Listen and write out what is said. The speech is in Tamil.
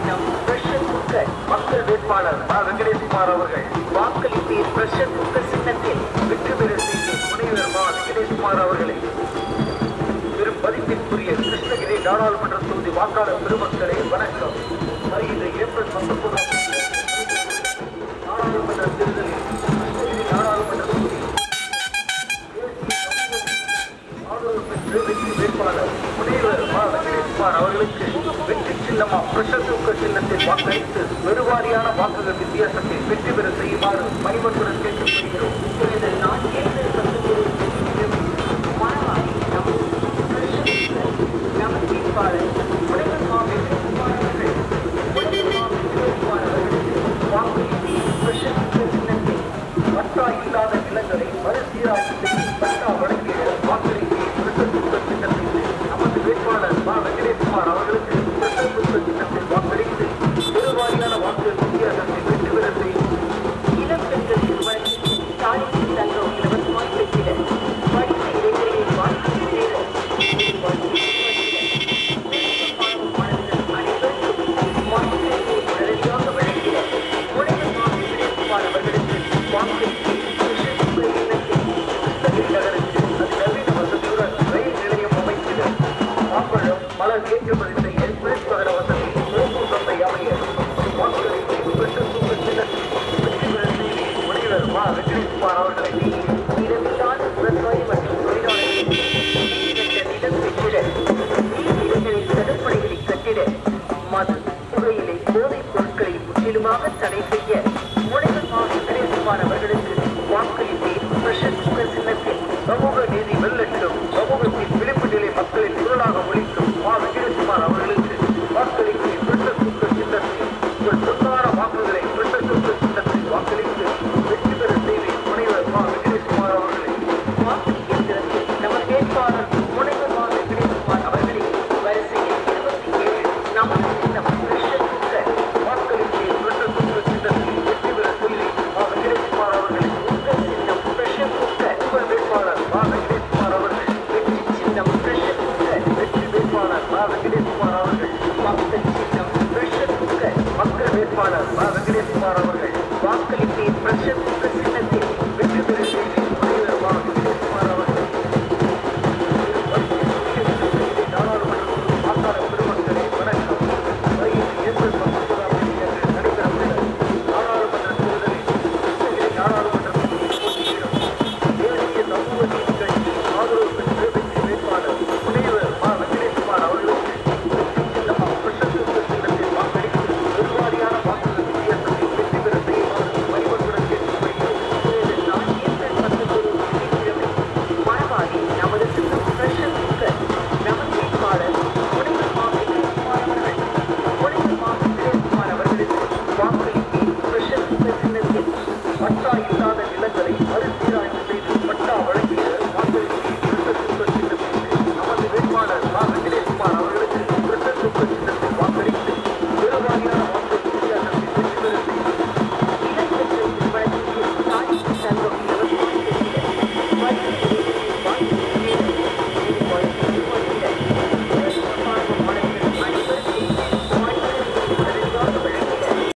சின்னம் பிரஷர் குக்கர் மக்கள் வேட்பாளர் வெங்கடேஷ்குமார் அவர்கள் வாக்களிப்பீர் பிரஷர் குக்கர் சின்னத்தில் வெற்றி பெற செய்து முனைவர் வெங்கடேஷ்குமார் அவர்களை பெரும் மதிப்பிற்குரிய கிருஷ்ணகிரி நாடாளுமன்ற தொகுதி வாக்காளர் பெருமக்களே வணக்கம். வருகின்ற ஏப்ரல் 19 நாடாளுமன்ற தேர்தலில் கிருஷ்ணகிரி நாடாளுமன்ற தொகுதி வெற்றி வேட்பாளர் முனைவர் வெங்கடேஷ்குமார் அவர்களுக்கு வெற்றி சின்னமா பிரஷர் குக்கர் சின்னத்தில் வாக்களித்து பெருவாரியான வாக்குகள் வித்தியாசத்தில் வெற்றி பெற செய்யுமாறு பணிபட்டுடன் கேட்டுக்கொள்கிறோம். பட்டா இல்லாத நிலங்களை மறுசீராய்வு செய்து பட்டா வழங்கிய வாக்களிப்பு பிரஷர் குக்கர் சின்னத்தில் நமது வேட்பாளர் வெங்கடேஷ்குமார் அவர்களுக்கு பிரஷர் குக்கர் சின்னத்தில் வாக்களித்து பெருவாரியான வாக்குகள் வித்தியாசத்தில் வெற்றி பெற செய்யும். இளம் பெண்களுக்கு வழங்கி தாலிக்கு தங்கம் இலவசமாய் பெற்றிட படித்த இளைஞர்களை வாழ்க்கை சேர உடனடியாக வழங்கிட முனைவர் வெங்கடேஷ்குமார் அவர்களுக்கு வாக்களித்து மலர் ஏற்றுமதி செய்ய குளிர்பதன வசதி போக்கு சந்தை அமைய வாக்குகளிப்பு பிரஷர் குக்கர் சின்னத்தில் வெற்றி பெற செய்தி முனைவர் வெங்கடேஷ்குமார் அவர்களை இடமில்லாத விவசாயி மற்றும் தொழிலாளர்களுக்கு நிலம் பெற்றிட நீர்நிலைகளில் தடுப்பணைகளை கட்டிட மது புகையிலை போதைப் பொருட்களை முற்றிலுமாக தடை செய்ய முனைவர் வெங்கடேஷ்குமார் அவர்களுக்கு வாக்களிப்பேன் பிரஷர் குக்கர் சின்னத்தில் சமூக நீதி வெல்லட்டும் சமூகத்தின் விளிம்பு நிலை மக்களின் குரலாக ஒழிக்கும் வெங்கடேஷ்குமார் அவர்களுக்கு வாக்களித்து பிரஷர் குக்கர் சின்னத்தில் உங்கள் சொந்தான வாக்குகளை பிரஷர் குக்கர் சின்னத்தில் வாக்களித்து வெற்றி பெற செய்தி முனைவர் வெங்கடேஷ்குமார் அவர்களை வாக்கு இயந்திரத்தில் நமது வேட்பாளர் முனைவர் வெங்கடேஷ்குமார் அவர்களின் வரிசையில் 27 நமது சின்னம் பிரஷர் குக்கர் வாக்களித்து பிரஷர் குக்கர் சின்னத்தில் வெற்றி பெற செய்தி வெங்கடேஷ்குமார் அவர்களை உங்கள் சின்னம் பிரஷர் குக்கர் உங்கள் வேட்பாளர் வெங்கடேஷ்குமார் அவர்கள் வெற்றி சின்னம் பிரஷர் குக்கர் வெற்றி வேட்பாளர் வெங்கடேஷ்குமார் அவர்கள் மக்கள் சின்னம் பிரஷர் குக்கர் மக்கள் வேட்பாளர் வெங்கடேஷ்குமார் அவர்கள் வாக்களிப்பேன் பிரஷர் குக்கர் சின்ன